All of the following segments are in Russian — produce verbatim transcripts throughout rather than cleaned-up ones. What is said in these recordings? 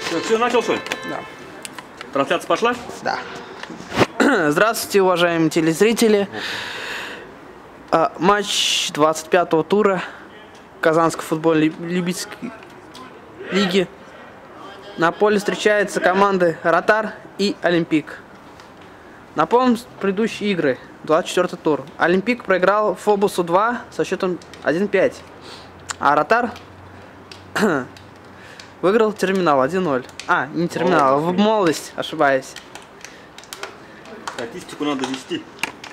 Ну, все, начал, что ли? Да. Трансляция пошла? Да. Здравствуйте, уважаемые телезрители. А, матч двадцать пятого тура Казанской футбольной любительской лиги. На поле встречаются команды Ротар и Олимпик. Напомним предыдущие игры. двадцать четвёртый тур. Олимпик проиграл Фобусу два со счетом один пять. А Ротар выиграл Терминал один ноль. А, не Терминал, в Молодость, ошибаюсь. Статистику надо вести.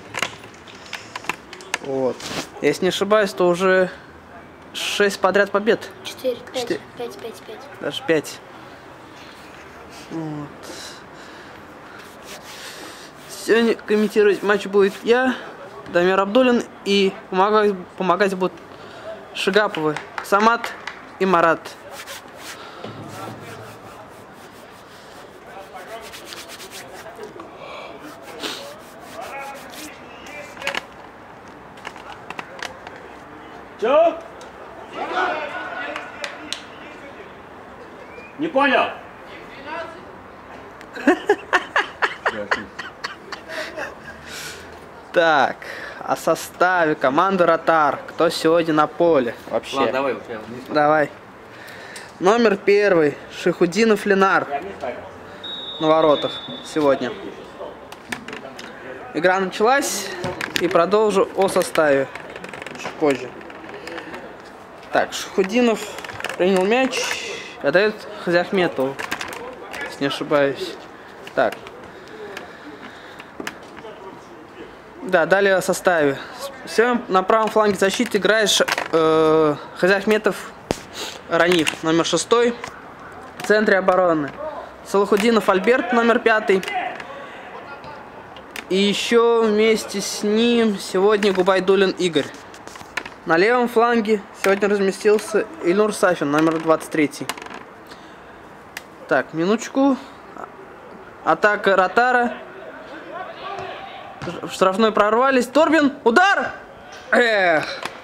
Вот. Если не ошибаюсь, то уже шесть подряд побед. четыре, пять, Четыре. пять, пять, пять. Даже пять. Вот. Сегодня комментировать матч будет я, Дамир Абдуллин, и помогать, помогать будут Шигаповы, Самат и Марат. Чё? Не понял? Так, о составе команды Ротар. Кто сегодня на поле вообще? Ладно, давай. Я Давай. Номер первый. Шихудинов Ленар. На воротах сегодня. Игра началась, и продолжу о составе чуть позже. Так, Шихудинов принял мяч, отдает Хазиахметову, если не ошибаюсь. Так. Да, далее о составе. Сегодня на правом фланге защиты играет э, Хазиахметов Раниф, номер шестой. В центре обороны Салахудинов Альберт, номер пятый. И еще вместе с ним сегодня Губайдуллин Игорь. На левом фланге сегодня разместился Ильнур Сафин, номер двадцать третий. Так, минуточку. Атака Ротара. В штрафной прорвались. Торбин, удар! Эх!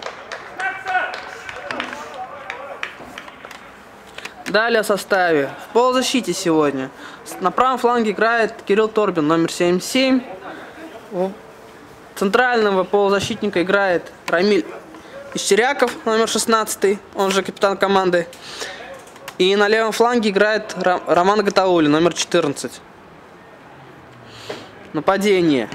Далее о составе. В полузащите сегодня. На правом фланге играет Кирилл Торбин, номер семьдесят семь. Центрального полузащитника играет Рамиль Ищеряков, номер шестнадцатый, он же капитан команды. И на левом фланге играет Роман Гатаули, номер четырнадцать. Нападение.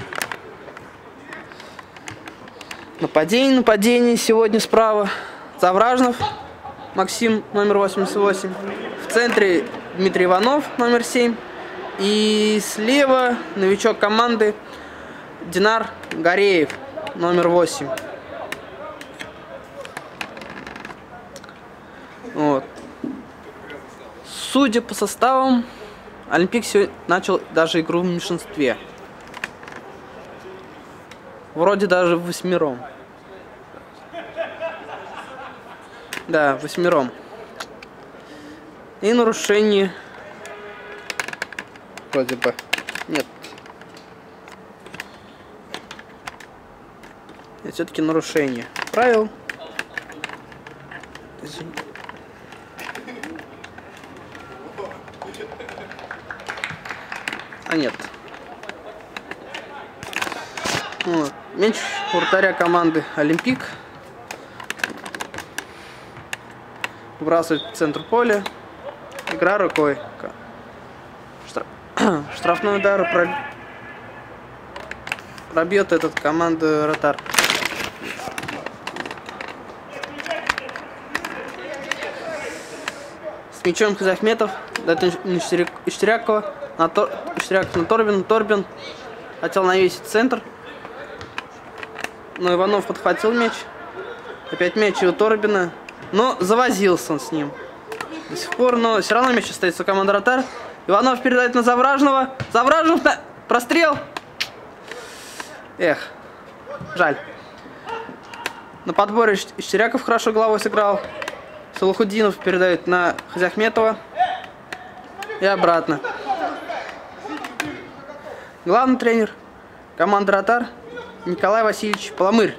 Нападение, нападение сегодня справа. Завражнов Максим, номер восемьдесят восемь. В центре Дмитрий Иванов, номер семь. И слева новичок команды Динар Гореев, номер восемь. Вот. Судя по составам, Олимпик сегодня начал даже игру в меньшинстве. Вроде даже восьмером. Да, восьмером. И нарушение вроде бы нет. Это все-таки нарушение правил. А нет. Вот. Мяч у вратаря команды Олимпик. Выбрасывает в центр поля. Игра рукой. Штраф... Штрафной удар про... пробьет этот команду Ротар. С мячом Хазиахметов. Это Ищерякова. На Тор... Ищеряков на Торбин. Торбин хотел навесить центр. Но Иванов подхватил мяч. Опять мяч у Торбина. Но завозился он с ним до сих пор. Но все равно мяч остается у команды Ротар. Иванов передает на Завражного. Завражнов на... прострел. Эх, жаль. На подборе Ищеряков хорошо головой сыграл. Салахудинов передает на Хазиахметова. И обратно. Главный тренер команды Ротар Николай Васильевич Поломырь.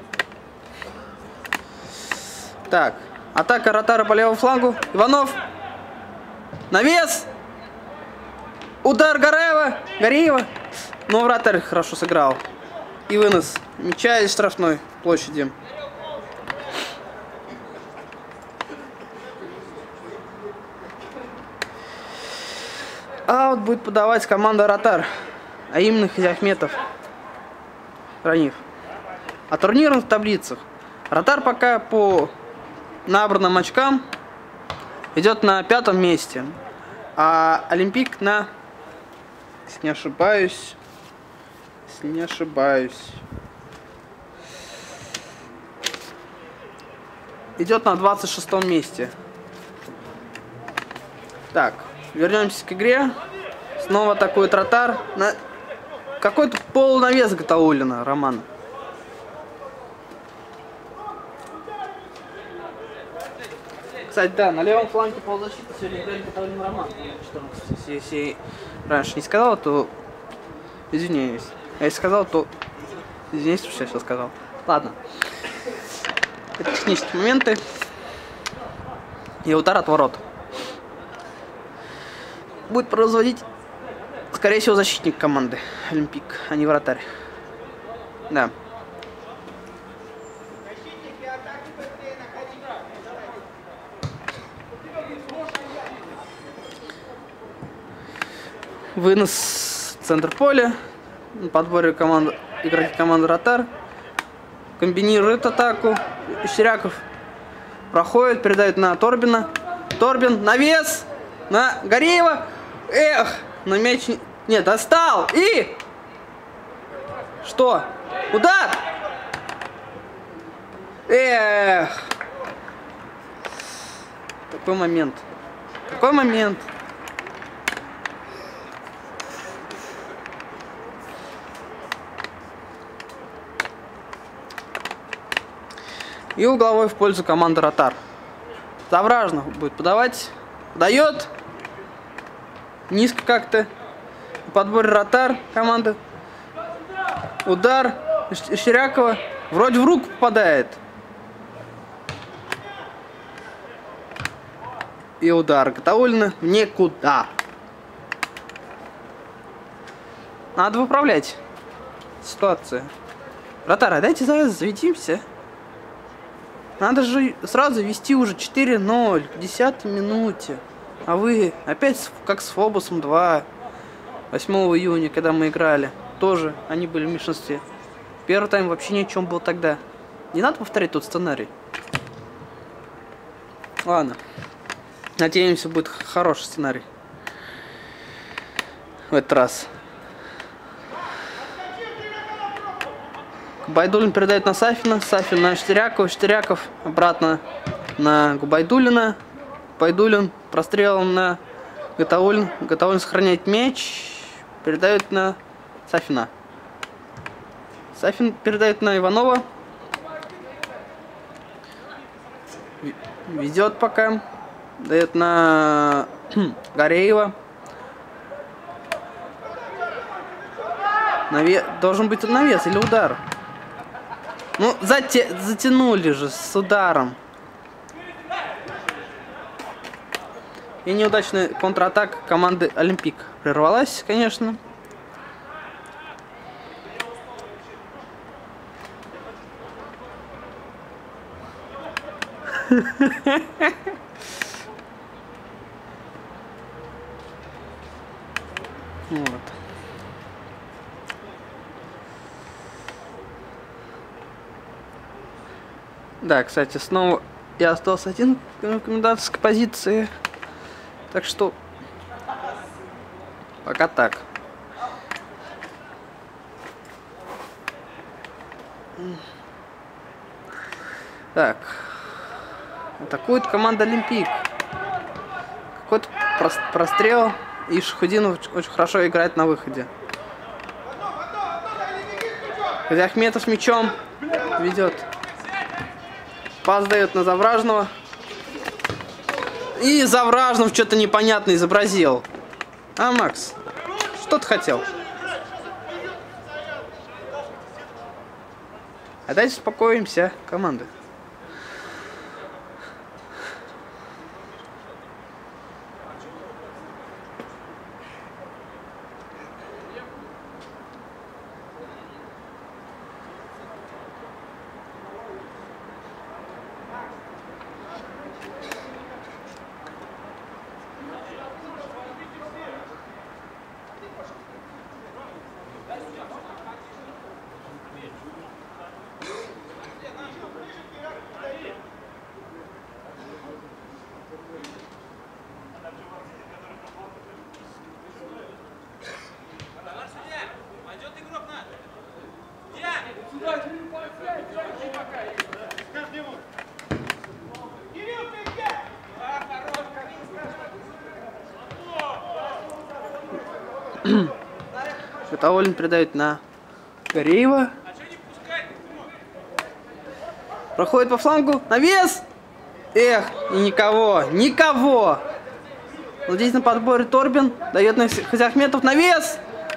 Так, атака Ротара по левому флангу. Иванов. Навес. Удар Гореева. Гореева. Но вратарь хорошо сыграл. И вынос мяча из штрафной площади. Аут будет подавать команда Ротар. А именно Хизяхметов. Ранив. А турнирных таблицах. Ротар пока по набранным очкам идет на пятом месте. А Олимпик на, если не ошибаюсь, если не ошибаюсь, идет на двадцать шестом месте. Так, вернемся к игре. Снова атакует Ротар. На какой-то полунавес Гатауллина, Роман. Кстати, да, на левом фланге полузащиты сегодня играли Гатауллин, Роман. Если, если раньше не сказал, то извиняюсь. А если сказал, то извиняюсь, что я все сказал. Ладно. Это технические моменты. И удар от ворот. Будет производить, скорее всего, защитник команды Олимпик, а не вратарь. Да. Вынос в центр поля. На подборе команды, игроки команды Ротар. Комбинирует атаку. Щеряков проходит, передает на Торбина. Торбин, навес на Гореева. Эх, на мяч... Нет, достал. И... Что? Удар! Эх. Какой момент. Какой момент. И угловой в пользу команды Ротар. Завражно будет подавать. Подает. Низко как-то. Подбор Ротар команды. Удар. Щерякова. Вроде в руку попадает. И удар Гатауллина в никуда. Надо выправлять ситуацию. Ротар, дайте заведимся. Надо же сразу вести уже четыре ноль к десятой минуте. А вы опять как с Фобосом два. восьмого июня, когда мы играли. Тоже они были в меньшинстве. Первый тайм вообще ни о чем был тогда. Не надо повторять тот сценарий. Ладно. Надеемся, будет хороший сценарий. В этот раз. Губайдуллин передает на Сафина. Сафин на Штырякова. Штыряков обратно на Губайдуллина. Губайдуллин прострелом на Гатауллин. Гатауллин сохраняет мяч. Передает на Сафина. Сафин передает на Иванова. Ведет пока. Дает на Гореева. Наве... Должен быть навес или удар. Ну, зате... затянули же с ударом. И неудачная контратака команды Олимпик прервалась, конечно. Вот. Да, кстати, снова я остался один в комендантской позиции. Так что пока так. Так. Атакует команда Олимпик. Какой-то прострел. И Шахудинов очень хорошо играет на выходе. Хизяхметов с мячом ведет. Пас дает на Завражного. И Завражнов что-то непонятно изобразил. А, Макс, что ты хотел? А дайте успокоимся, команды. Гатауллин передает на Гореева. Проходит по флангу. Навес! Эх, и никого, никого! Вот здесь на подборе Торбин. Дает на Хазиахметов навес.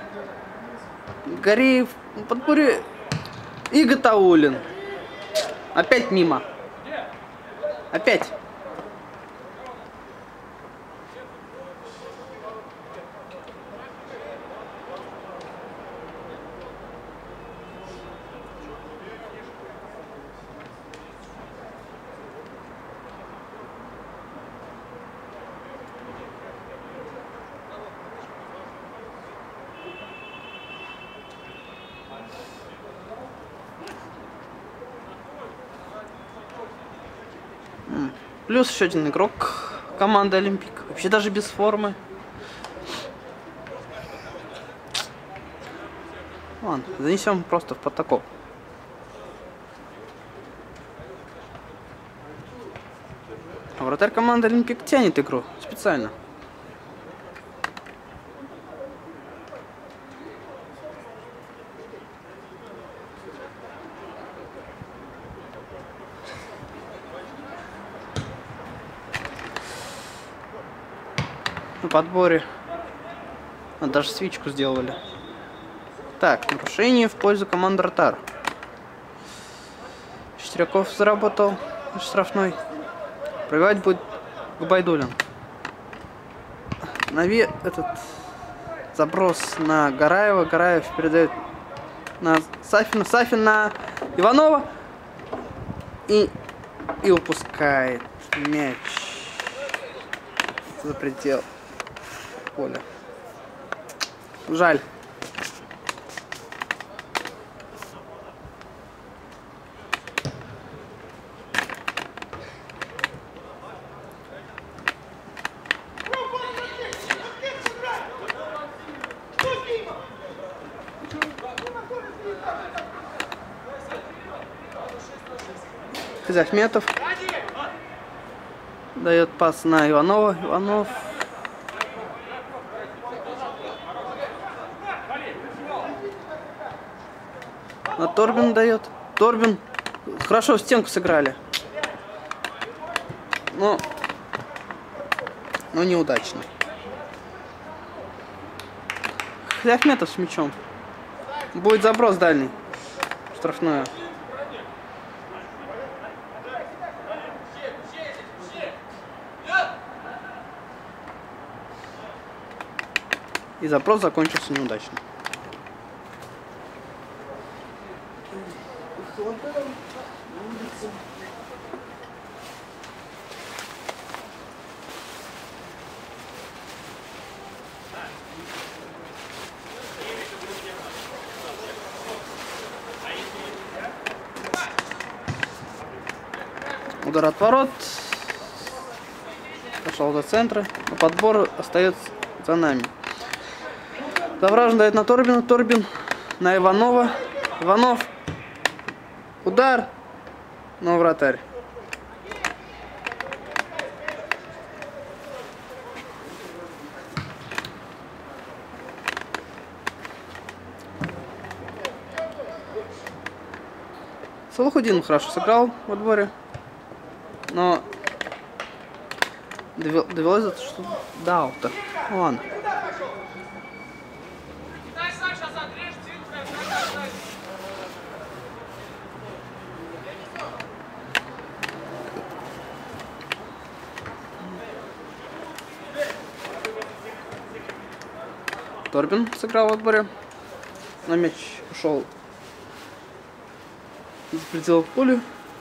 Гореев на подборе. И Гатауллин. Опять мимо. Опять. Плюс еще один игрок команды Олимпик. Вообще даже без формы. Ладно, занесем просто в протокол. А вратарь команды Олимпик тянет игру специально. На подборе. А, даже свичку сделали. Так, нарушение в пользу команды Ротар. Шестеряков заработал штрафной. Пробивать будет Губайдуллин. Наве... Этот заброс на Гораева. Гораев передает на Сафина. Сафин на Иванова. И, и упускает мяч за предел поля. Жаль. Хазиахметов дает пас на Иванова. Иванов. На Торбин дает. Торбин. Хорошо в стенку сыграли. Но, но неудачно. Хазиахметов с мячом. Будет заброс дальний. Штрафную. И запрос закончился неудачно. Удар от ворот. Пошел до центра. Но подбор остается за нами. Завражен дает на Торбина. Торбин на Иванова. Иванов. Удар. Но вратарь. Салахудин хорошо сыграл в отборе. Но довелось это что до аута. Ладно. Торбин сыграл в отборе. На мяч ушел из предела поля.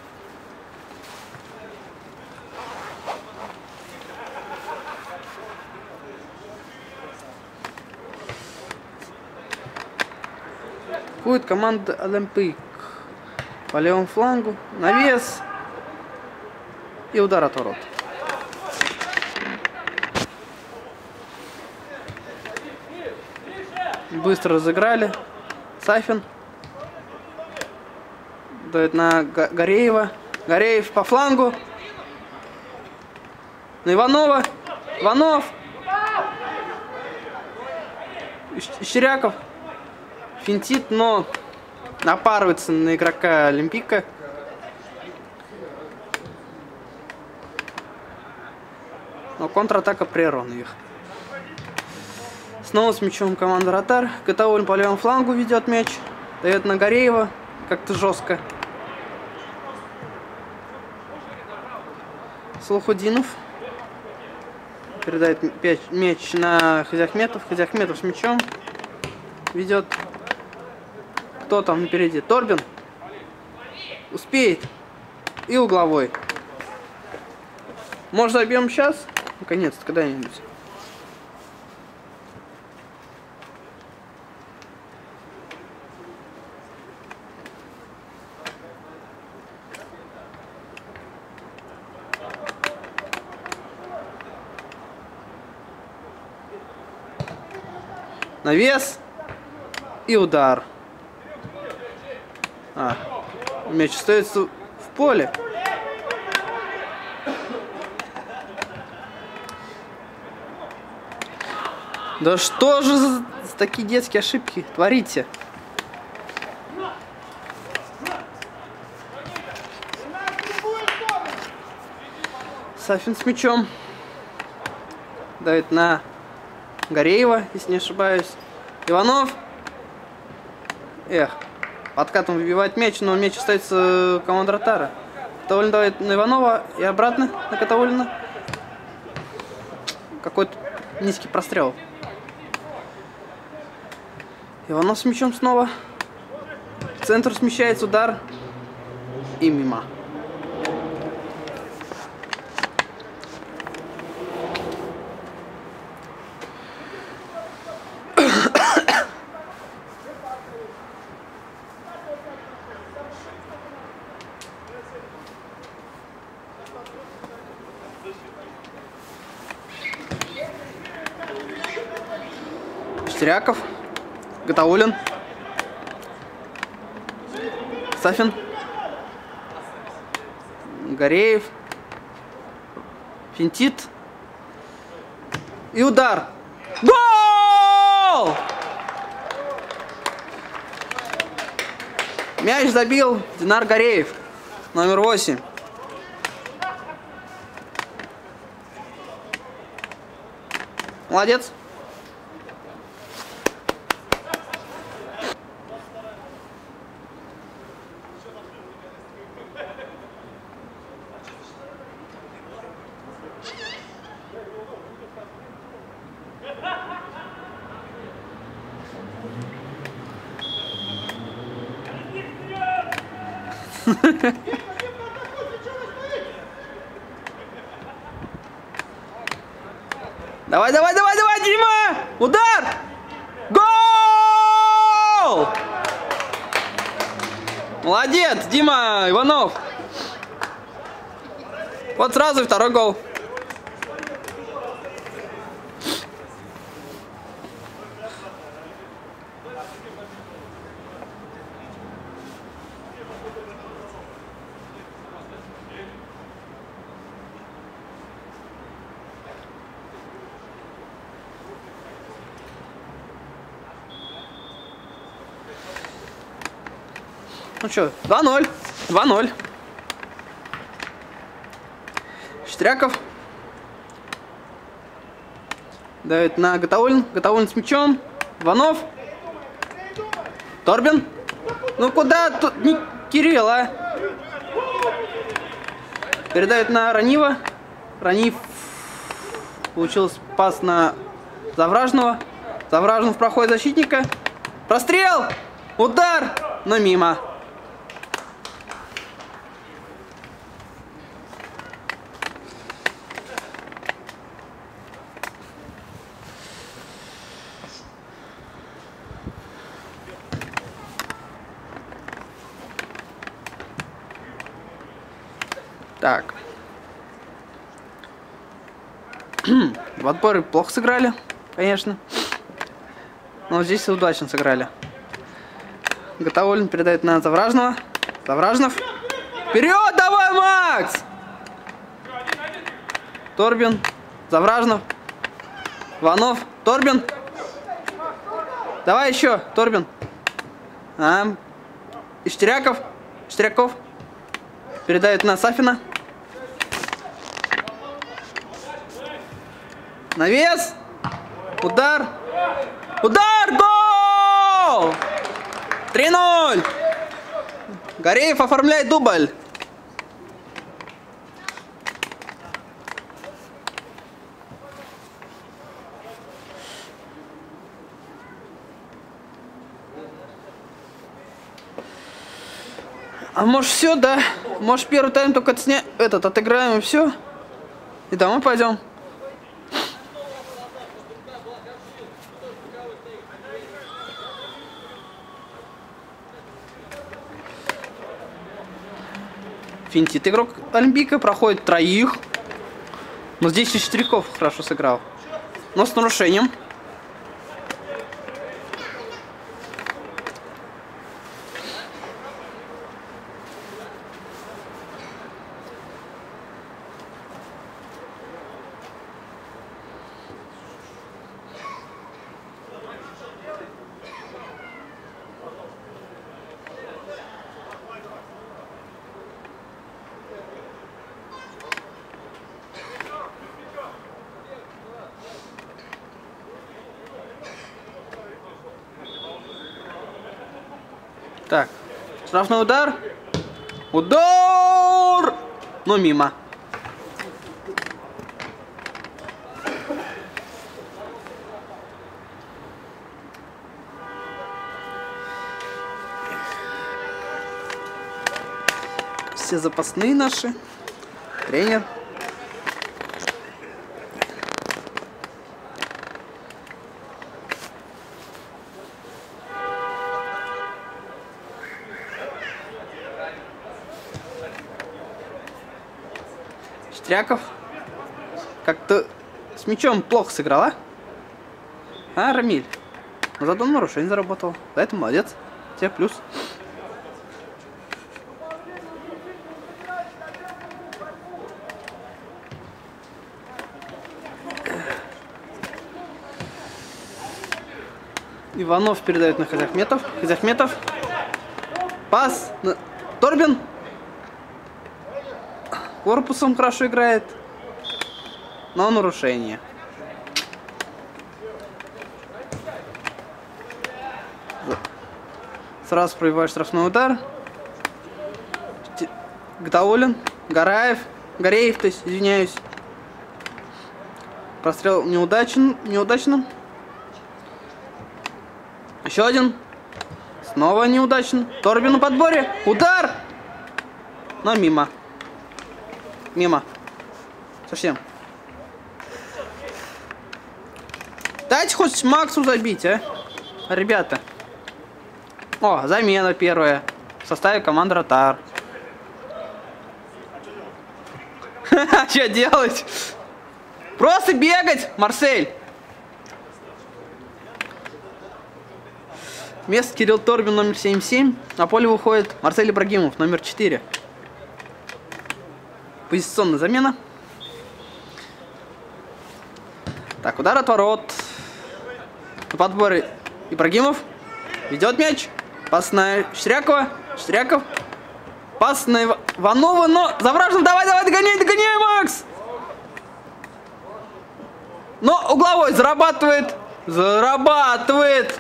Будет команда Олимпик по левому флангу. Навес. И удар от ворот. Быстро разыграли. Сафин дает на Гореева. Гореев по флангу. На Иванова. Иванов. Щеряков финтит, но напарывается на игрока Олимпика. Но контратака прервана их. Снова с мячом команда Ротар. Гатаулин по левому флангу ведет мяч. Дает на Гореева. Как-то жестко. Салахудинов передает мяч на Хазяхметов. Хазяхметов с мячом ведет. Кто там напереди? Торбин. Успеет. И угловой. Может, забьем сейчас? Наконец-то, когда-нибудь. Навес и удар. А, мяч остается в поле. Да что же за такие детские ошибки творите? Сафин с мячом. Давит на Гореева, если не ошибаюсь. Иванов. Эх. Подкатом выбивает мяч, но мяч остается команда Ротара. Катаулин давит на Иванова и обратно на Катаулина. Какой-то низкий прострел. Иванов с мячом снова. В центр смещается удар. И мимо. Штеряков. Гатаулин. Сафин. Гореев. Финтит. И удар. Гол! Мяч забил Динар Гореев. Номер восемь. Молодец. Давай, давай, давай, давай, Дима! Удар! Гол! Молодец, Дима Иванов. Вот сразу второй гол. Ну что, два ноль. два ноль. Штряков. Давит на Гатаулин. Гатаулин с мячом. Иванов. Торбин. Ну куда тут не Кирилл, а? Передает на Ранива. Ранив получил пас на Завражного. Завражнов проходит защитника. Прострел! Удар! Но мимо. Так. В отборе плохо сыграли, конечно. Но здесь удачно сыграли. Гатаулин передает на Завражного. Завражнов. Вперед, давай, Макс! Торбин. Завражнов. Иванов. Торбин. Давай еще, Торбин. А, Иштеряков. Иштеряков. Передает на Сафина. Навес. Удар. Удар. Гол! три ноль. Гореев оформляет дубль. А может все, да? Может первый тайм только отсня... этот отыграем и все? И домой пойдем. Финтит игрок Олимпика, проходит троих. Но здесь и Штриков хорошо сыграл. Но с нарушением. Так, штрафной удар. Удар! Но мимо. Все запасные наши. Тренер. Штряков. Как-то с мячом плохо сыграл, а? А, Рамиль? Но зато он нарушение заработал. За это молодец. Тебе плюс. Иванов передает на Хазяхметов. Хазяхметов. Пас. Торбин. Корпусом хорошо играет. Но нарушение. Сразу пробивает штрафной удар. Гдаулин. Гараев. Гореев, то есть, извиняюсь. Прострел неудачен, неудачным. Еще один. Снова неудачен. Торбин на подборе. Удар! Но мимо. Мимо. Совсем. Дайте хоть Максу забить, а? Ребята. О, замена первая. В составе команды Ротар. Что делать? Просто бегать, Марсель. Вместо Кирилл Торбин номер семьдесят семь. На поле выходит Марсель Ибрагимов номер четыре. Позиционная замена. Так, удар от ворот. На подборе Ибрагимов. Ведет мяч. Пас на Штрякова. Штряков. Пас на Иванова, но Завражен. Давай, давай, догоняй, догоняй, Макс. Но угловой зарабатывает. Зарабатывает.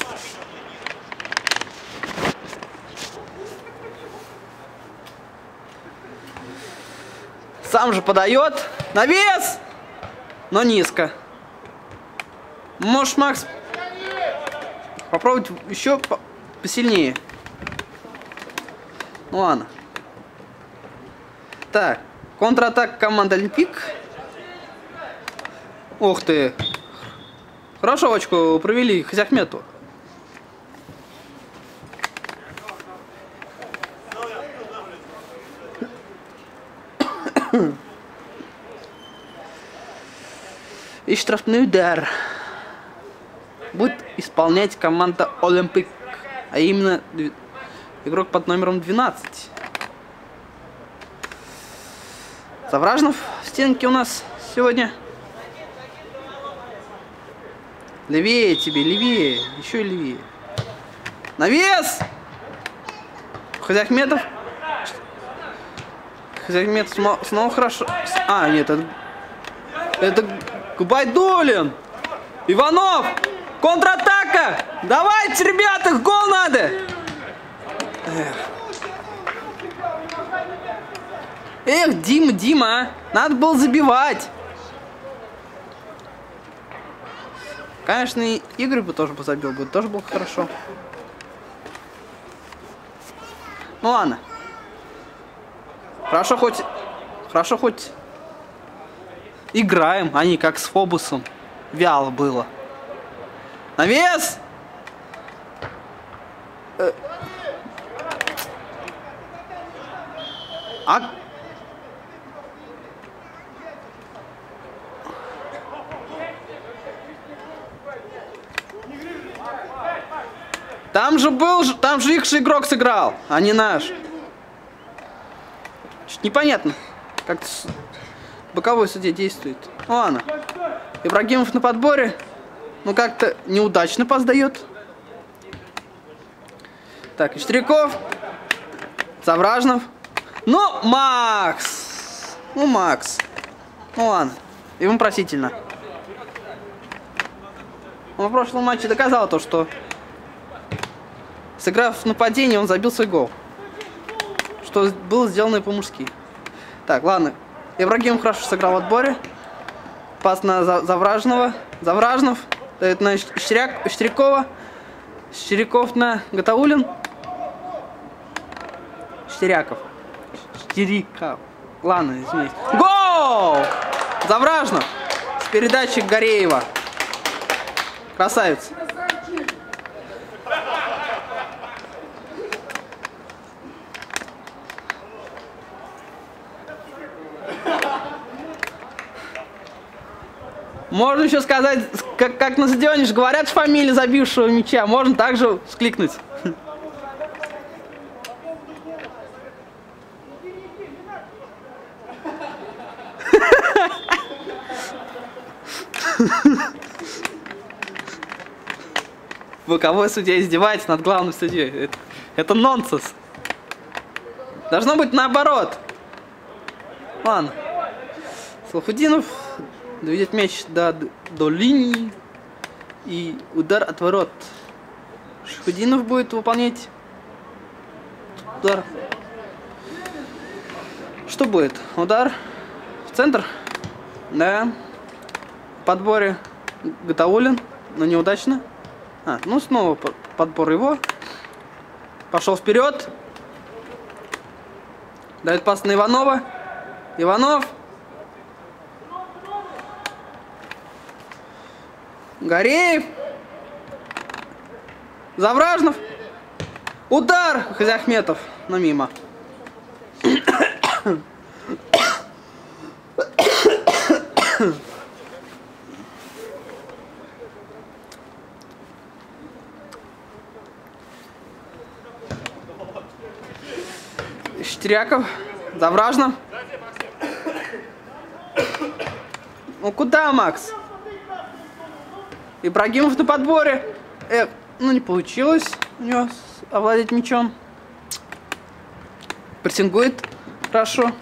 Сам же подает. Навес! Но низко. Можешь, Макс, попробовать еще по посильнее. Ну ладно. Так. Контратака команды Олимпик. Ух ты. Хорошо очку провели Хазяхмету. И штрафный удар будет исполнять команда Олимпик, а именно игрок под номером двенадцать. Завражнов в стенке у нас сегодня. Левее тебе, левее. Еще левее. Навес! Хазяхметов. Хазяхметов снова, снова хорошо. А, нет, это... Это Губайдуллин. Иванов! Контратака! Давайте, ребята, гол надо! Эх. Эх, Дима, Дима, а? Надо было забивать. Конечно, и Игорь бы тоже бы забил, бы тоже было хорошо. Ну ладно. Хорошо хоть... Хорошо хоть... Играем, а не как с Фобусом. Вяло было. Навес! Э... А... Там же был, там же их же игрок сыграл, а не наш. Что-то непонятно, как боковой судья действует. Ну, ладно. Ибрагимов на подборе, ну как-то неудачно пас дает. Так, Иштряков, Завражнов. Ну, Макс! Ну, Макс. Ну ладно, ему просительно. Он в прошлом матче доказал то, что сыграв в нападение, он забил свой гол. Что было сделано по-мужски. Так, ладно. Ибрагимов хорошо сыграл в отборе. Пас на Завражного. Завражнов дает на Ищеряк... Ищерякова. Ищеряков на Гатауллин. Ищеряков. Ищеряков. Ладно, извиняюсь. Гол! Завражнов. С передачи Гореева. Красавец. Можно еще сказать, как, как на стадионе же говорят фамилию забившего мяча. Можно также вскликнуть. Боковой судья издевается над главным судьей. Это, это нонсенс. Должно быть наоборот. Ладно. Салахудинов доведет мяч до, до линии. И удар от ворот. Шахудинов будет выполнять удар. Что будет? Удар в центр. Да. В подборе Гатауллин, но неудачно. А, ну снова подбор его. Пошел вперед. Дает пас на Иванова. Иванов. Гореев. Завражнов. Удар Хазяхметов, но мимо. Штряков, Завражнов. Ну куда, Макс? Ибрагимов на подборе. Эх, ну не получилось у него овладеть мячом. Прессингует хорошо.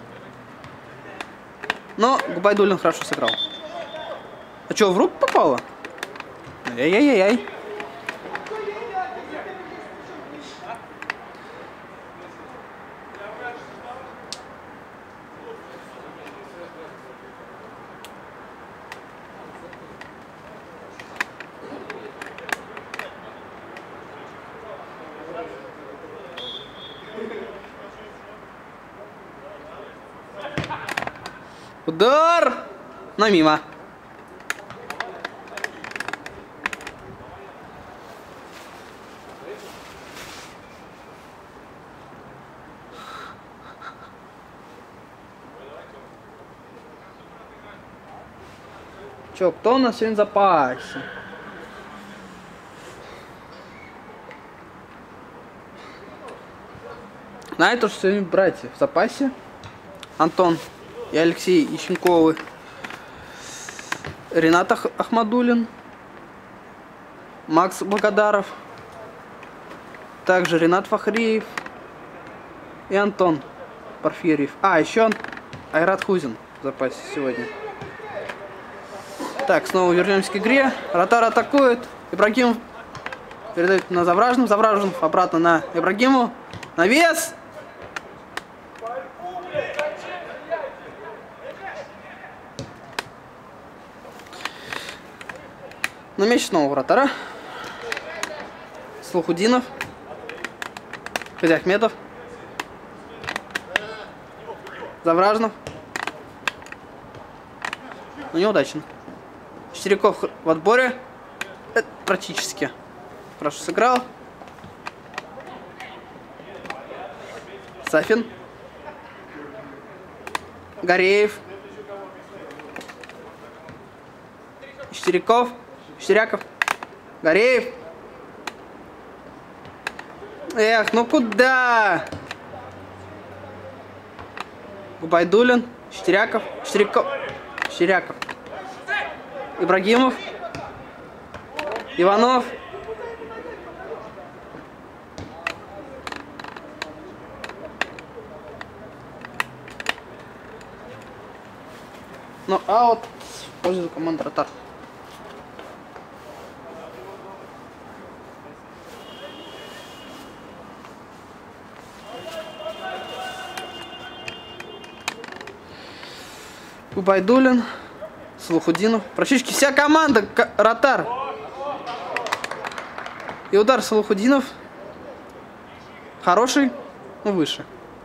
Но Губайдуллин хорошо сыграл. А что, в руку попало? Ай-яй-яй-яй. Удар! Но мимо. Чё, кто у нас сегодня в запасе? Знаете, что сегодня братья в запасе? Антон и Алексей Ищенковы, Ренат Ах Ахмадуллин Макс Благодаров. Также Ренат Фахриев. И Антон Порфирьев. А, еще Айрат Хузин в запасе сегодня. Так, снова вернемся к игре. Ротар атакует. Ибрагимов передает на Завражнов. Завражнов обратно на Ибрагимову. Навес! На мяч снова у вратара. Слухудинов. Хазиахметов. Завражнов. Ну, неудачно. Четыряков в отборе. Это практически. Хорошо сыграл. Сафин. Гореев. Четыряков. Четыряков. Гореев. Эх, ну куда? Губайдулин. Четыряков. Четыряков. Четыряков. Ибрагимов. Иванов. Ну, аут в пользу команды Ротар. Губайдулин, Салухудинов. Практически вся команда Ротар. И удар Салухудинов. Хороший, но выше.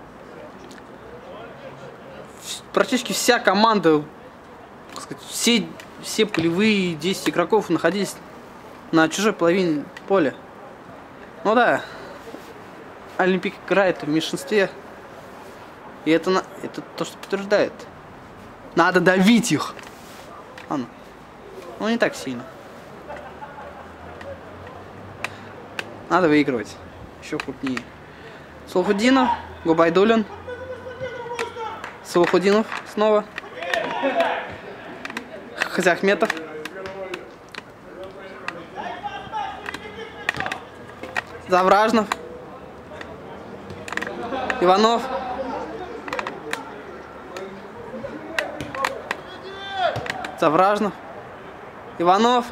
Практически вся команда, так сказать, все, все полевые десять игроков находились на чужой половине поля. Ну да, Олимпик играет в меньшинстве. И это, на, это то, что подтверждает. Надо давить их. А ну. ну, не так сильно. Надо выигрывать. Еще крупнее. Салухудинов, Губайдулин. Салухудинов снова. Хазиахметов. Завражнов. Иванов. Завражнов. Иванов.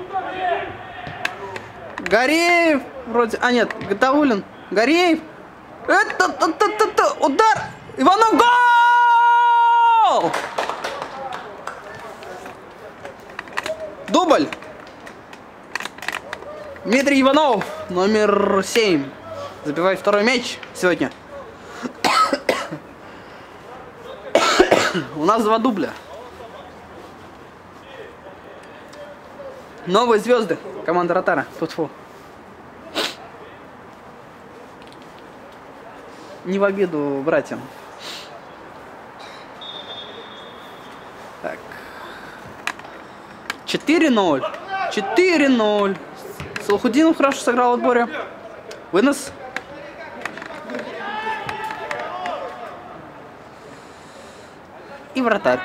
Гореев. Вроде. А нет, Гатаулин. Гореев. Это, это, это, это, удар. Иванов. Гол! Дубль. Дмитрий Иванов. Номер семь. Забивает второй мяч сегодня. У нас два дубля. Новые звезды. Команда Ротара. Тьфу-тьфу. Не в обиду братьям. Так. четыре ноль. четыре ноль. Салухудинов хорошо сыграл в отборе. Вынос. И вратарь.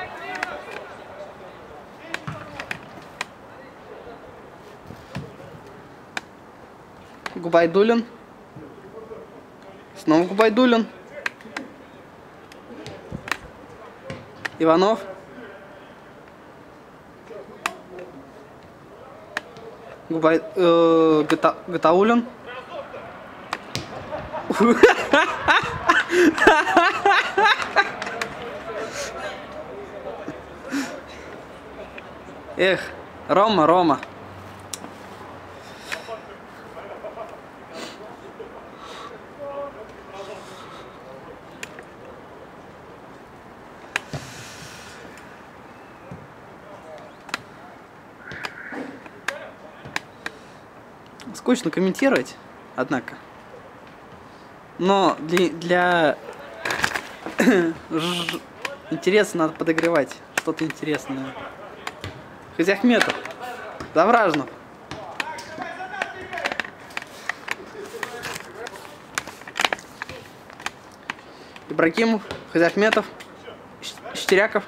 Губайдулин. Снова Губайдулин. Иванов. Губай... Э, Гата... Гатаулин. Эх, Рома, Рома. Скучно комментировать, однако. Но для, для... интереса надо подогревать что-то интересное. Хазиахметов. Завражнов. Ибрагимов. Хазиахметов. Четыряков.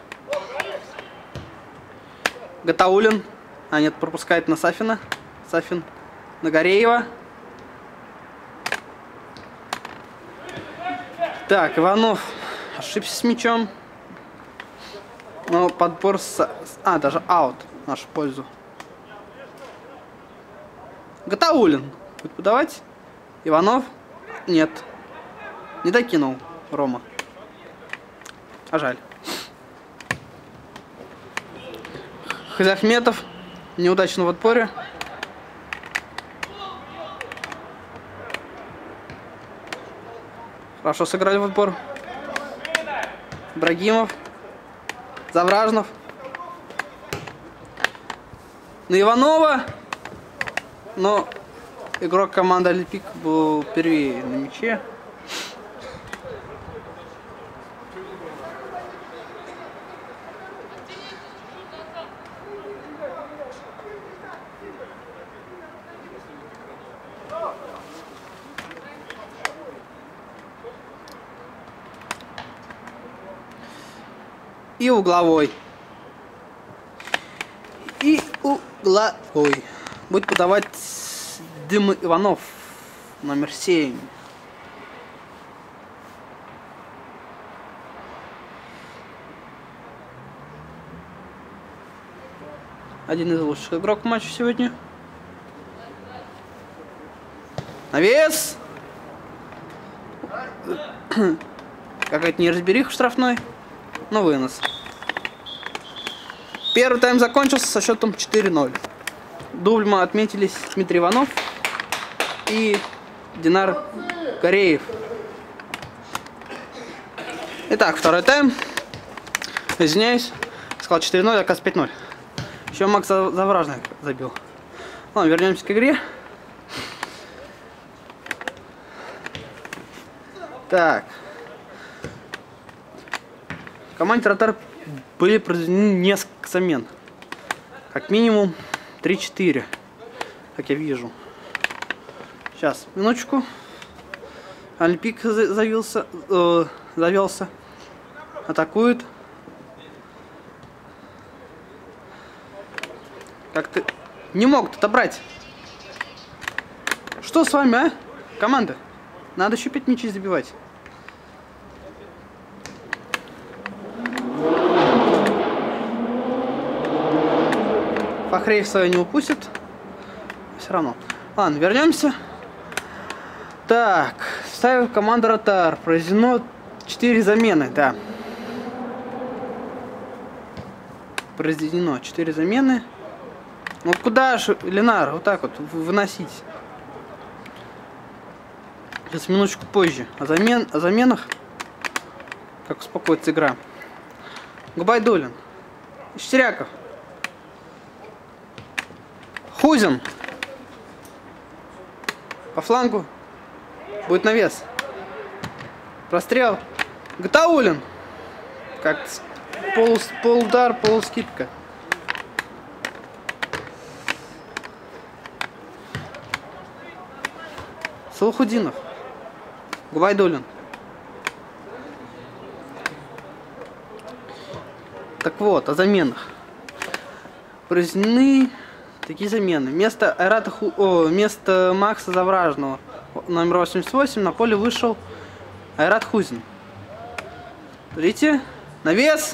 Гатаулин. А нет, пропускает на Сафина. Сафин. на Гореева. Так, Иванов ошибся с мячом. Но подбор с... А, даже аут в нашу пользу. Гатаулин будет подавать. Иванов. Нет. Не докинул Рома. А жаль. Хазахметов. Неудачно в отпоре. Хорошо сыграли в отпор. Ибрагимов. Завражнов. На Иванова. Но игрок команды Олимпик был впервые на мяче. И угловой. И угловой. Будет подавать Дым Иванов, номер семь. Один из лучших игроков матча сегодня. Навес! Какая-то неразбериха в штрафной. Но вынос. Первый тайм закончился со счетом четыре ноль. Дублем отметились Дмитрий Иванов и Динар Гореев. Итак, второй тайм. Извиняюсь. Сказал четыре ноль, оказывается пять ноль. Еще Макс Завражный забил. Ладно, вернемся к игре. Так. В команде Ротар были произведены несколько замен. Как минимум три-четыре. Как я вижу. Сейчас, минуточку. Олимпик завелся. Э, завелся. Атакует. Как ты не мог отобрать? Что с вами, а? Команда. Надо еще пять мячей забивать. Фахреев свое не упустит. Все равно. Ладно, вернемся. Так, ставим команду Ротар. Произведено четыре замены, да. Произведено четыре замены. Ну куда же, Ленар, вот так вот выносить? Сейчас минуточку позже. О, замен, о заменах. Как успокоится игра. Губайдулин. Штеряков. Хузин. По флангу. Будет навес. Прострел. Гатаулин. Как полу, полудар, полускидка. Салахудинов. Губайдулин. Так вот, о заменах. Произведены такие замены. Вместо Айрата Ху... О, вместо Макса Завражного, номер восемьдесят восемь, на поле вышел Айрат Хузин. Видите? Навес.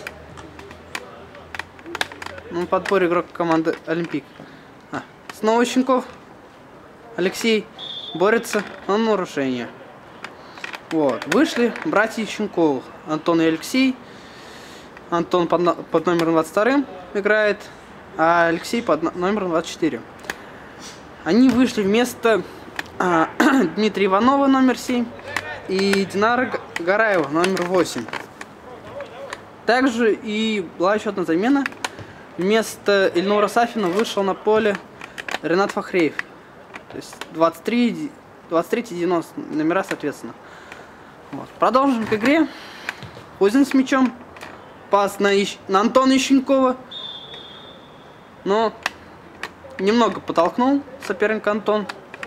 Ну, подпор игрок команды Олимпик. А, снова Щенков. Алексей борется на нарушение. Вот. Вышли братья Щенковых. Антон и Алексей. Антон под, под номером двадцать два играет, а Алексей под номером двадцать четыре. Они вышли вместо а, Дмитрия Иванова, номер семь, и Динара Гораева, номер восемь. Также и была еще одна замена. Вместо Ильнура Сафина вышел на поле Ренат Фахреев. То есть двадцать три, двадцать три и девяносто номера соответственно. Вот. Продолжим к игре. Хузин с мячом. Пас на, Ищ... на Антона Ищенкова. Но немного потолкнул соперник Антон.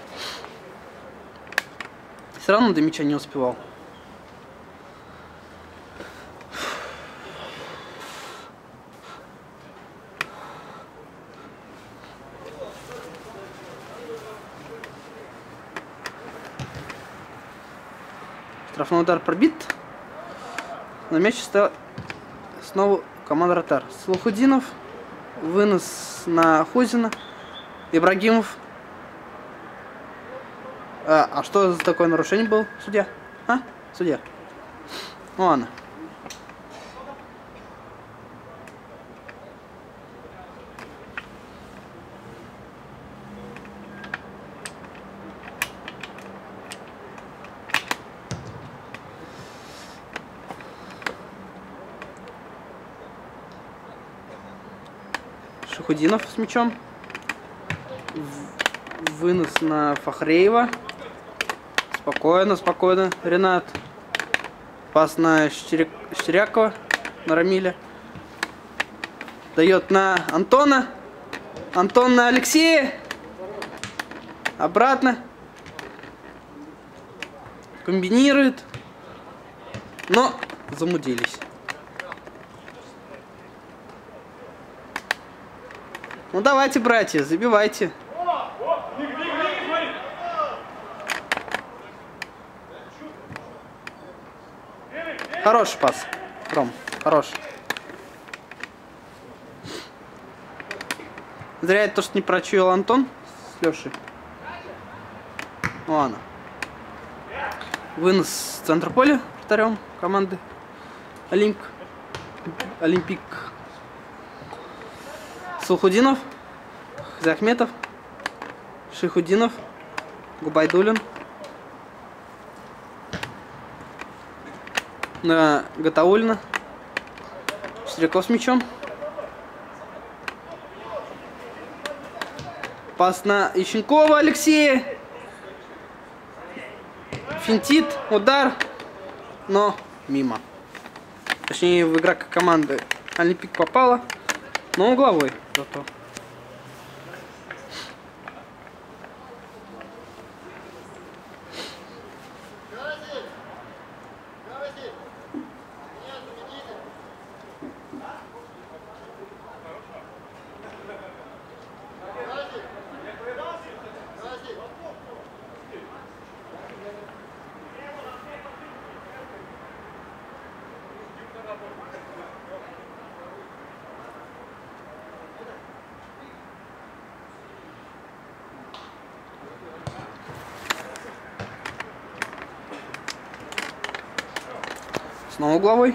Все равно до мяча не успевал. Штрафной удар пробит. На мяч стоял снова команда Ротар. Салахудинов. Вынос на Хузина. Ибрагимов. А, а что за такое нарушение было, судья? А? Судья. Ну ладно. Шахудинов с мячом. Вынос на Фахреева. Спокойно, спокойно, Ренат. Пас на Щеря... Щерякова, на Рамиля. Дает на Антона. Антон на Алексея. Обратно. Комбинирует. Но замудрились. Ну давайте, братья, забивайте. Хороший пас, Ром, хороший. Зря это то, что не прочуял Антон с Лешей. Ну ладно. Вынос с центра поля вратарем команды Олимп. Олимпик. Салахудинов. Захметов. Шихудинов. Губайдулин. На Гатаулина. Стрелков с мячом. Пас на Ищенкова Алексея. Финтит, удар, но мимо. Точнее, в игрока команды Олимпик попала, но угловой зато. Снова угловой.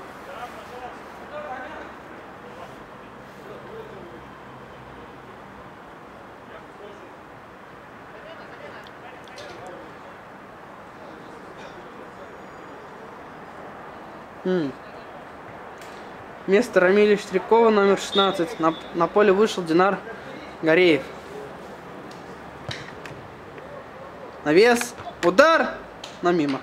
М. Вместо Рамиля Штрякова номер шестнадцать на, на поле вышел Динар Гореев. Навес. Удар. Но мимо.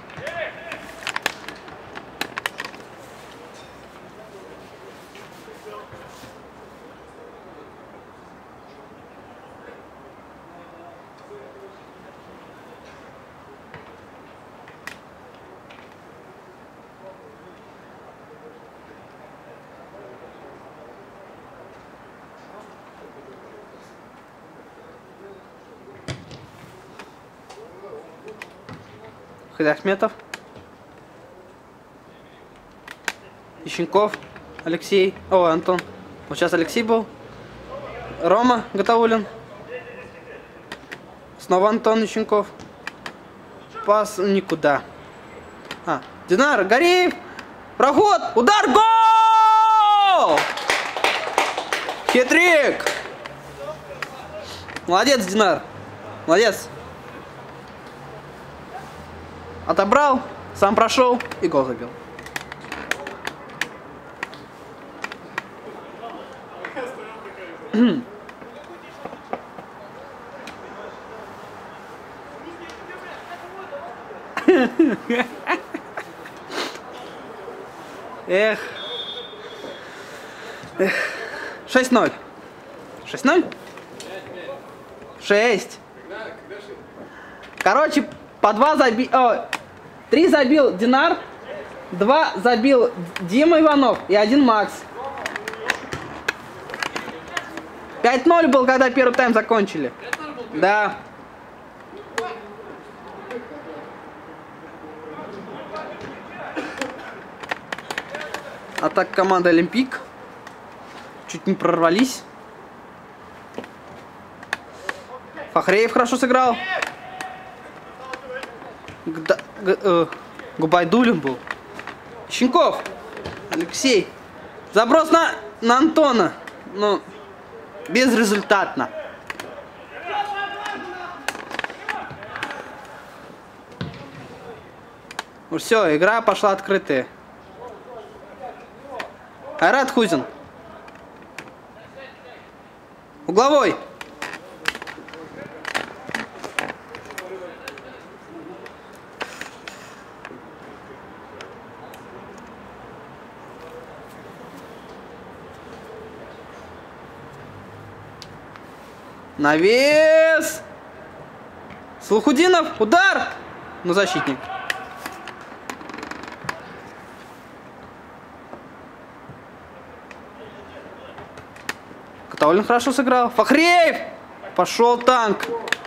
Ахметов. Ищенков. Алексей. О, Антон. Вот сейчас Алексей был. Рома Гатаулин. Снова Антон Ищенков. Пас никуда. А, Динар Гореев. Проход. Удар. Гол! Хитрик. Молодец, Динар. Молодец. Отобрал, сам прошел и гол забил. Эх. Эх. шесть ноль. шесть ноль? шесть. Короче, по два забил... Три забил Динар, два забил Дима Иванов и один Макс. пять ноль был, когда первый тайм закончили. Да. Атака команды Олимпик. Чуть не прорвались. Фахреев хорошо сыграл. Гда, г, э, Губайдулин был. Щенков. Алексей. Заброс на, на Антона. Но безрезультатно. Ну все, игра пошла открытая. Айрат Хузин. Угловой. Навес. Салахудинов. Удар. Ну, защитник. Катаулин хорошо сыграл. Фахреев. Пошел танк.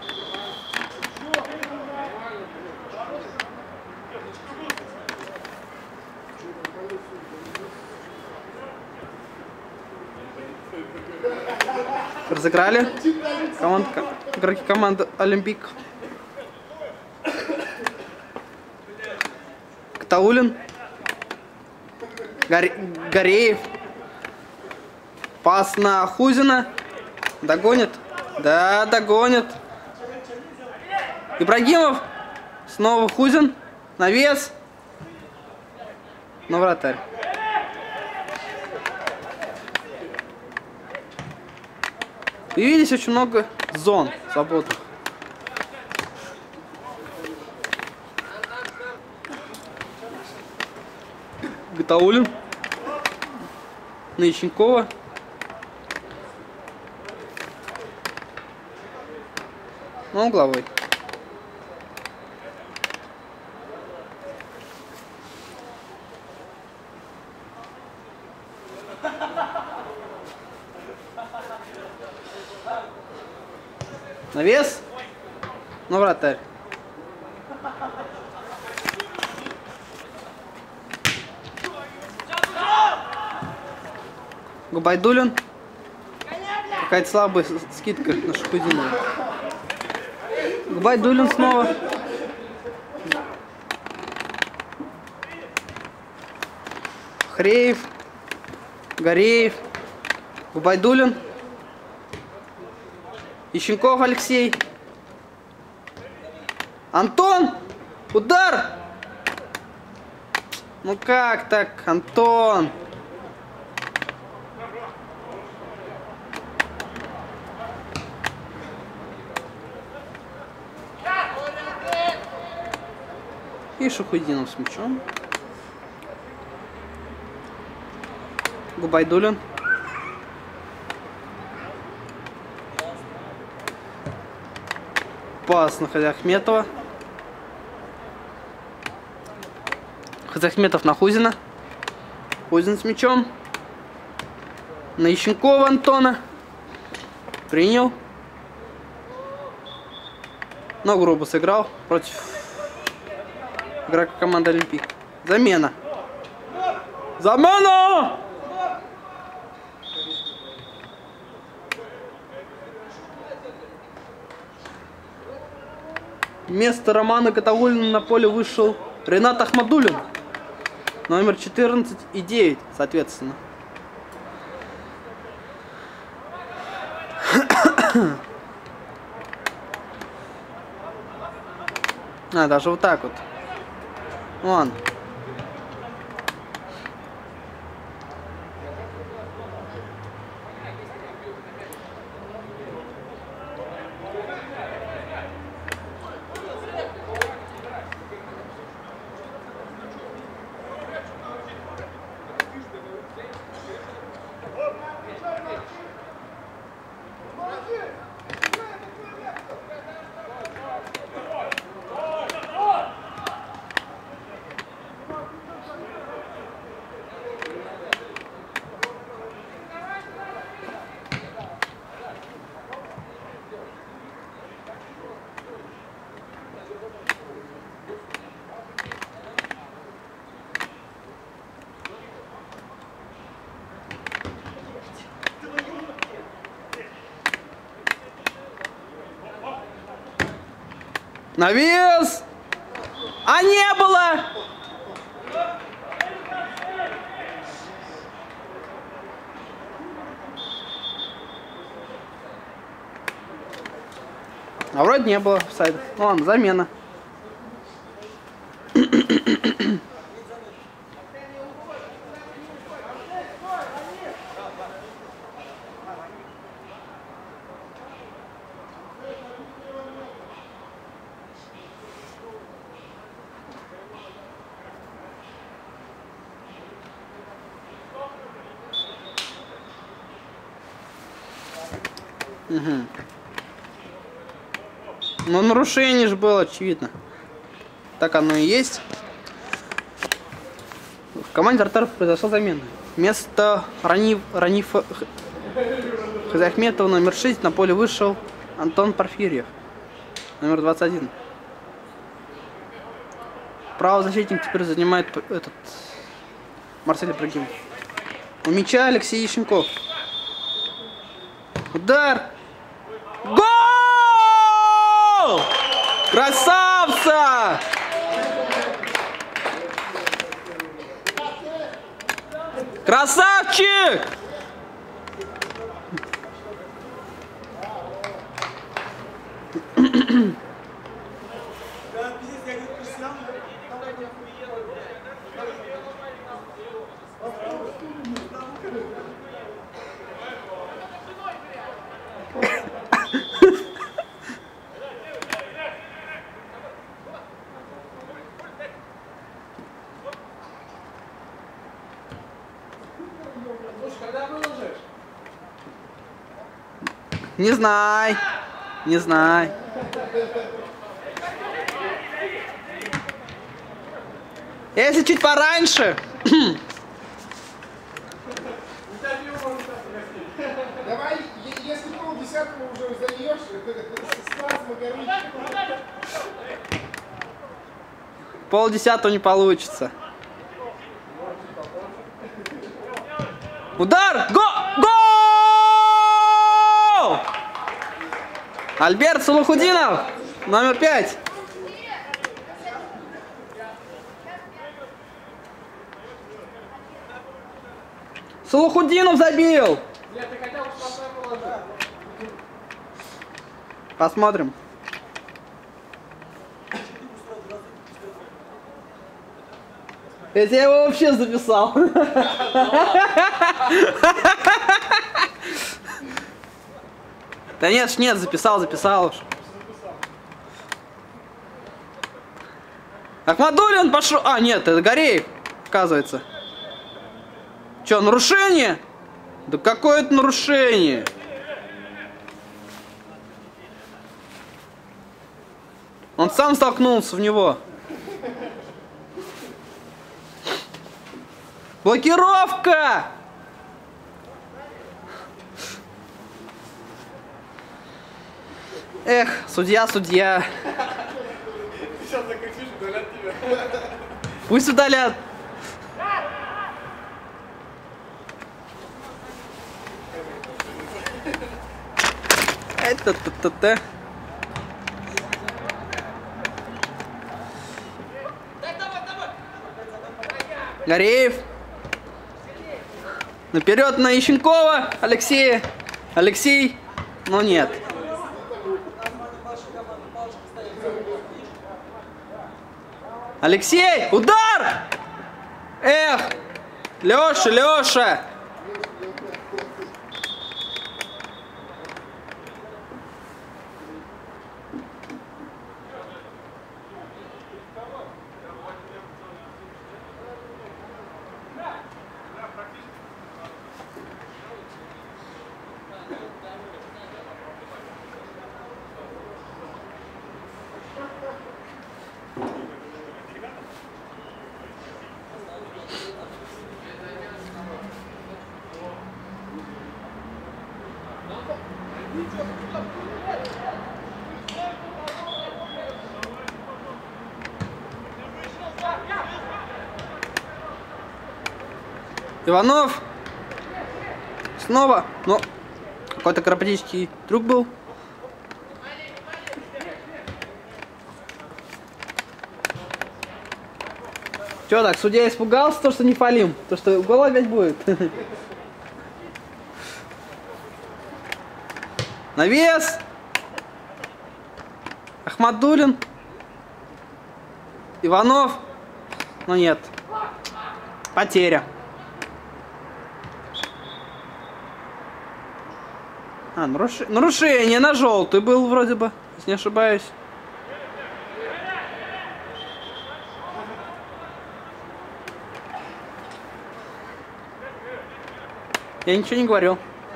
Разыграли. Команд, игроки команды Олимпик. Катаулин. Горе... Гореев. Пас на Хузина. Догонит. Да, догонит. Ибрагимов. Снова Хузин. Навес. Но вратарь. Появились очень много зон свободных. Гатаулин. Наищенкова. Ну, угловой. Навес. Ну, вратарь. Губайдулин. Какая-то слабая скидка на Шахудинова. Губайдулин снова. Хреев. Гореев. Губайдулин. Ищенков Алексей. Антон! Удар! Ну как так, Антон? И Шахудинов с мячом. Губайдулин. Пас на Хазахметова. Хазахметов на Хузина. Хузин с мячом. На Ищенкова Антона. Принял. Но грубо сыграл против игрока команды Олимпик. Замена. Замена! Вместо Романа Катаулина на поле вышел Ренат Ахмадулин. Номер четырнадцать и девять, соответственно. А, даже вот так вот. Вон. Навес! А не было! А вроде не было офсайда. Ну ладно, замена. Угу. Но нарушение же было очевидно. Так оно и есть. В команде Тартар произошла замена. Вместо Раниф... Ранифа Хазахметова номер шесть на поле вышел Антон Порфирьев. Номер двадцать один. Правозащитник теперь занимает этот Марсель Ибрагимов. У мяча Алексей Ященков. Удар! Гол! Красавца! Красавчик! Не знаю, не знаю. Если чуть пораньше. Давай, если полдесятого уже зальешь, Стас Магарыч. Полдесятого не получится. Удар! Го! Гол! Альберт Салахудинов, номер пять. Салахудинов забил. Посмотрим. Это я его вообще записал. Да нет, нет, записал, записал уж. Ахмадуллин пошел. А, нет, это Гореев, оказывается. Че, нарушение? Да какое это нарушение? Он сам столкнулся в него. Блокировка! Эх, судья, судья. Сейчас закатишь, удалят тебя. Пусть удалят. Это т-т-т. Гореев. Наперед на Ященкова. Алексея. Алексей. Но нет. Алексей! Удар! Эх! Леша, Леша! Иванов. Снова. Ну, какой-то карапатический трюк был. Че так, судья испугался, то, что не фалим? То, что гол опять будет? Навес! Ахмадуллин. Иванов. Ну нет. Потеря. А, наруш... нарушение на желтый был вроде бы, если не ошибаюсь. Я ничего не говорил.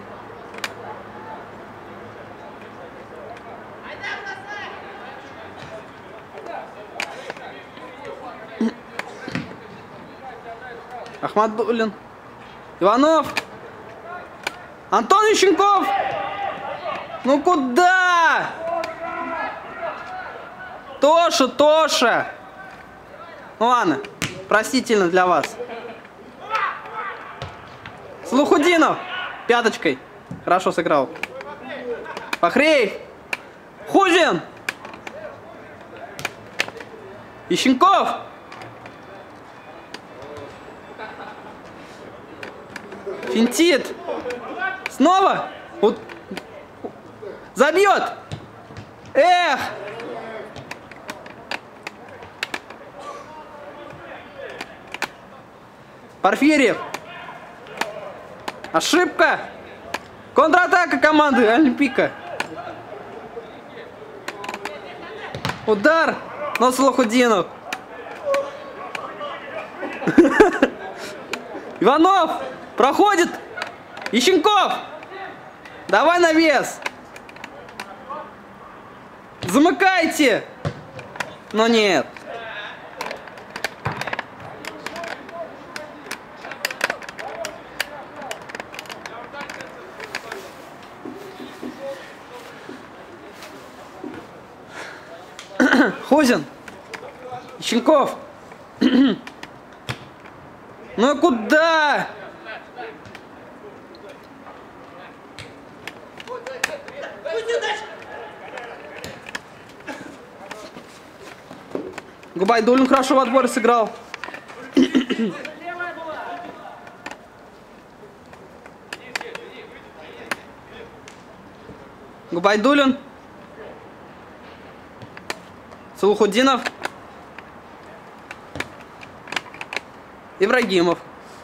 Ахмадуллин. Иванов. Антон Ищенков. Ну куда? Тоша, Тоша. Ну ладно, простительно для вас. Слухудинов. Пяточкой. Хорошо сыграл. Фахреев. Хузин. Ищенков. Финтит. Снова. Вот. Забьет. Эх. Порфирьев. Ошибка. Контратака команды Олимпика. Удар. Но Салахудинов. Иванов. Проходит. Ищенков. Давай навес. Замыкайте. Но нет. Хузин. Ищенков. Ну куда? Губайдуллин хорошо в отборе сыграл. Губайдуллин. Салухуддинов. Ибрагимов.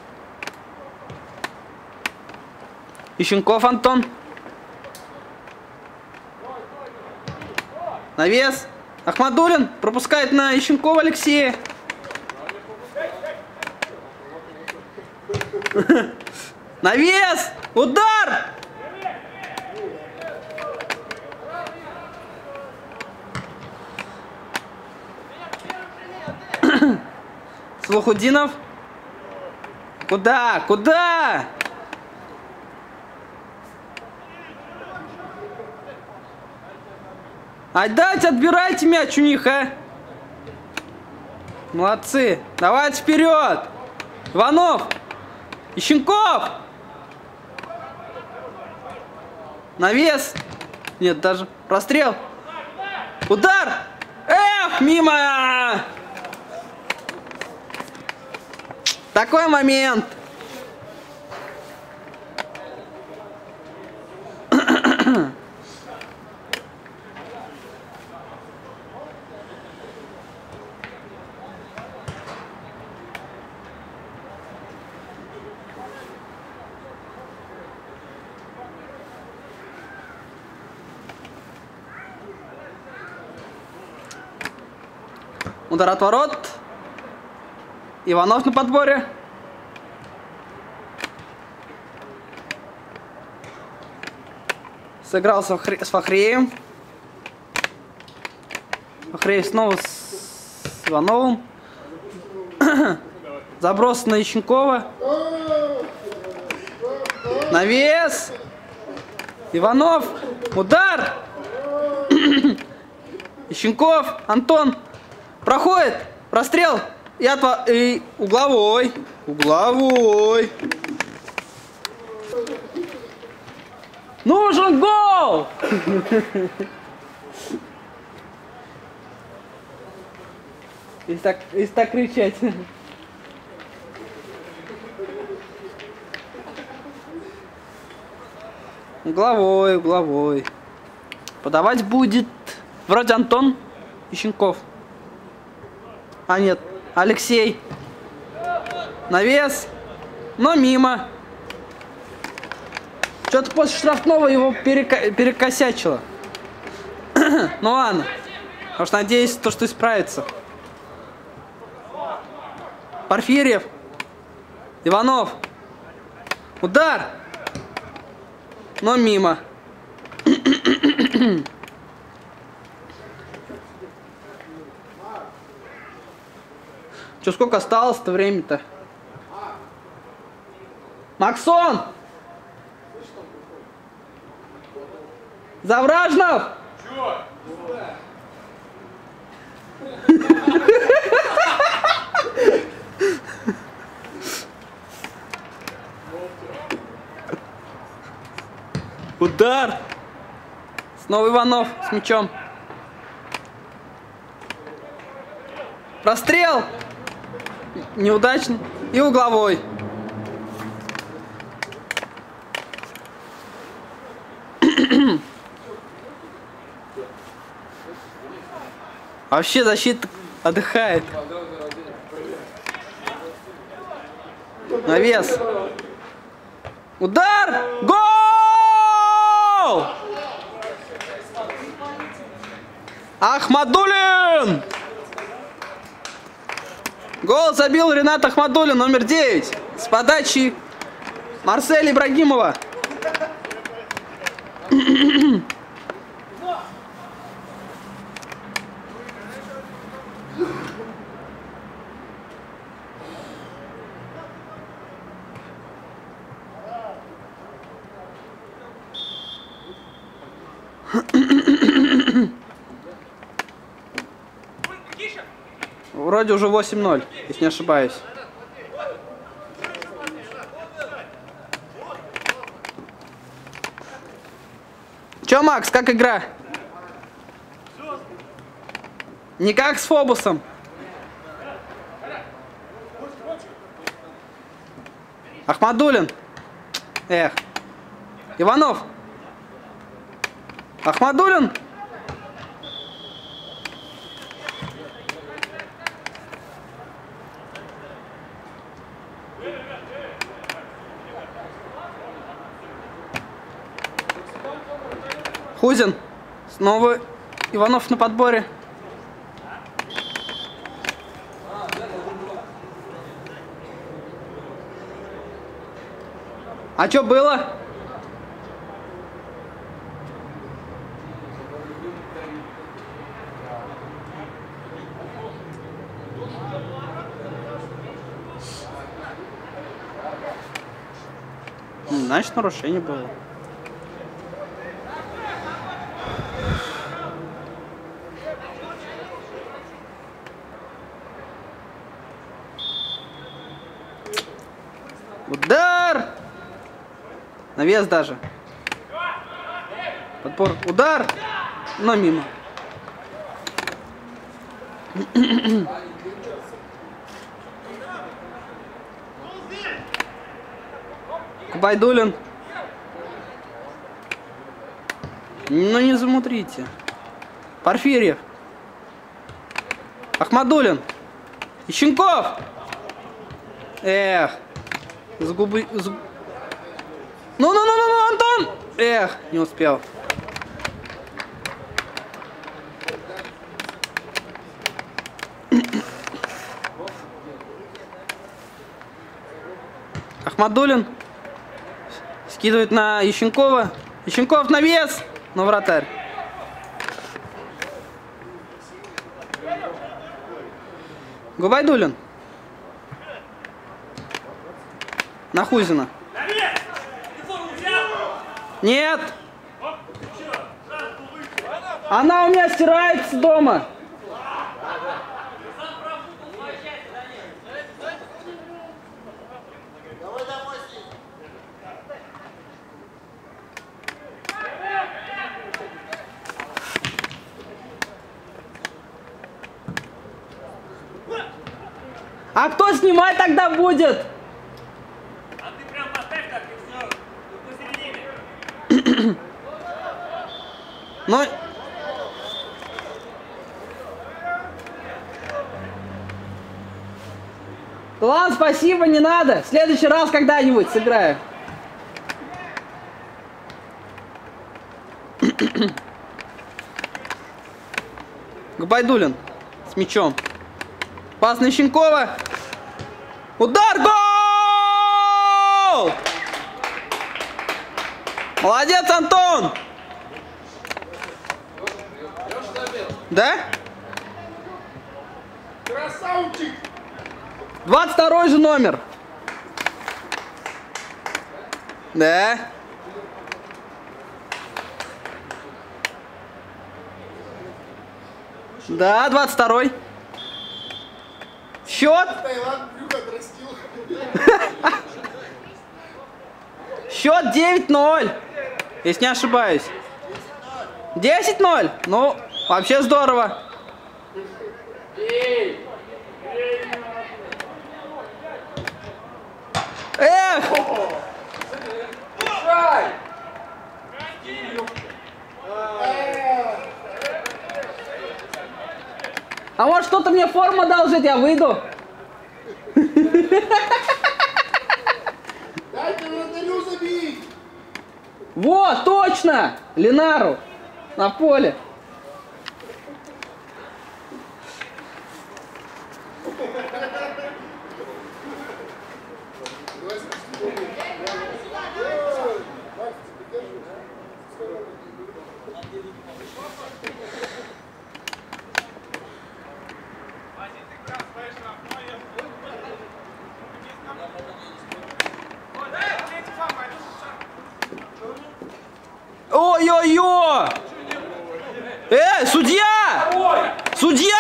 Ищенков Антон. Навес. Ахмадуллин пропускает на Ищенкова Алексея. Навес. Удар. Салухуддинов. Куда? Куда? Отдать, отбирайте мяч у них, а? Молодцы. Давайте вперед. Иванов. Ищенков. Навес. Нет, даже прострел. Удар. Эх, мимо. Такой момент. Удар от ворот. Иванов на подборе. Сыграл с Фахреем. Фахреев снова с Ивановым. Заброс на Ищенкова. Навес. Иванов. Удар. Ищенков. Антон. Проходит. Прострел. И, отва... и угловой. Угловой. Нужен гол! Если так, если так кричать. Угловой, угловой. Подавать будет вроде Антон Ищенков. А нет, Алексей. Навес. Но мимо. Что-то после штрафного его перека... перекосячило. Ну ладно. Потому что надеюсь, то, что исправится. Порфирьев. Иванов. Удар. Но мимо. Че, сколько осталось-то времени-то? Максон! Завражнов! Чё? Удар! Снова Иванов с мячом. Прострел! Неудачный. И угловой. Вообще защита отдыхает. Навес. Удар! Гол! Ахмадуллин! Гол забил Ренат Ахмадуллин, номер девять. С подачи Марселя Ибрагимова. Вроде уже восемь ноль, если не ошибаюсь. Чё, Макс, как игра? Не как с Фобусом. Ахмадуллин. Эх. Иванов. Ахмадуллин. Хузин. Снова Иванов на подборе. А что было? Значит, нарушение было. Удар! Навес даже. Подбор. Удар! Но мимо. Кубайдуллин. Ну не замутрите. Порфирьев. Ахмадуллин. Ищенков. Эх. Загубы... Загуб... Ну-ну-ну-ну, Антон! Эх, не успел. Ахмадуллин скидывает на Ищенкова. Ищенков навес, но вратарь. Губайдуллин. На Хузина. Нет! Она у меня стирается дома. А кто снимать тогда будет? А ты прям поставь так и все. Посередине. Ну... Да ладно, спасибо, не надо. В следующий раз когда-нибудь сыграю. Габайдулин с мячом. Пас на Щенкова. Удар! Гол! Молодец, Антон! Да? Красавчик! двадцать второй же номер. Да. Да, двадцать второй. Счет. Таиланд брюхо отрастил. Счет девять ноль. Если не ошибаюсь. десять ноль. Ну, вообще здорово. Эх! А может кто-то мне форму одолжит, я выйду. Дайте вратарю забить! Вот, точно! Ленару на поле. Ой-ой-ой! Эй, судья! Судья!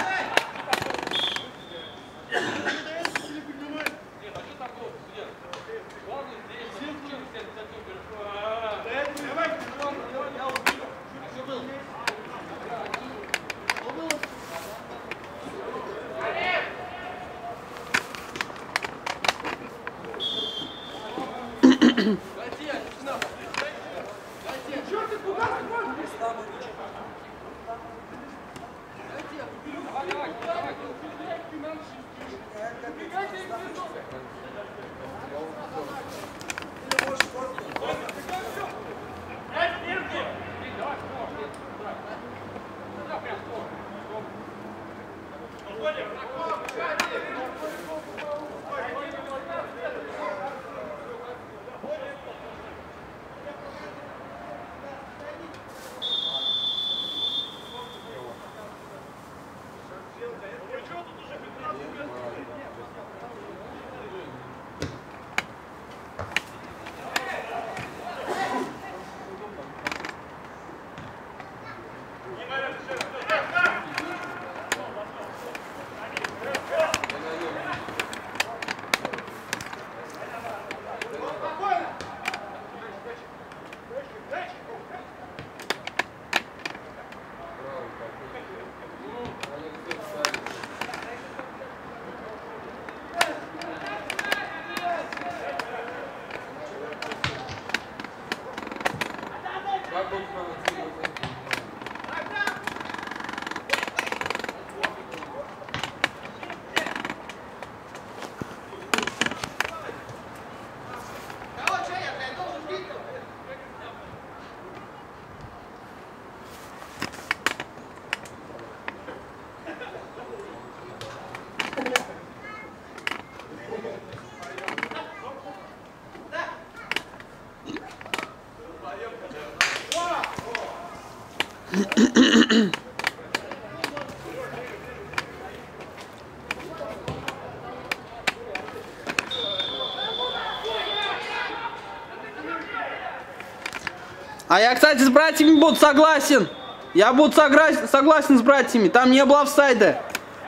А я, кстати, с братьями буду согласен. Я буду согра... согласен с братьями. Там не было офсайда.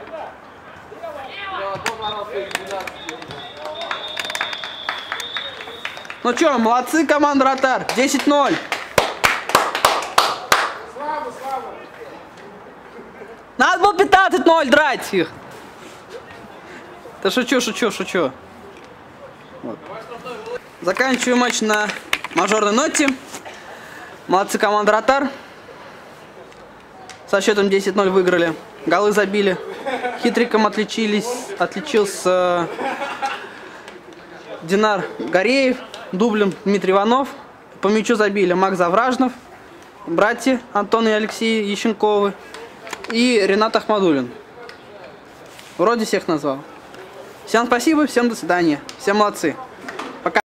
Ну что, молодцы, команда Ротар. десять ноль. Слава, слава! Надо было пятнадцать ноль драть их. Да шучу, шучу, шучу. Вот. Заканчиваю матч на мажорной ноте. Молодцы, команда Ротар. со счетом десять ноль выиграли. Голы забили. Хитриком отличились, отличился Динар Гореев, дублем Дмитрий Иванов. По мячу забили Макс Завражнов, братья Антон и Алексей Ященковы и Ренат Ахмадуллин. Вроде всех назвал. Всем спасибо, всем до свидания. Все молодцы.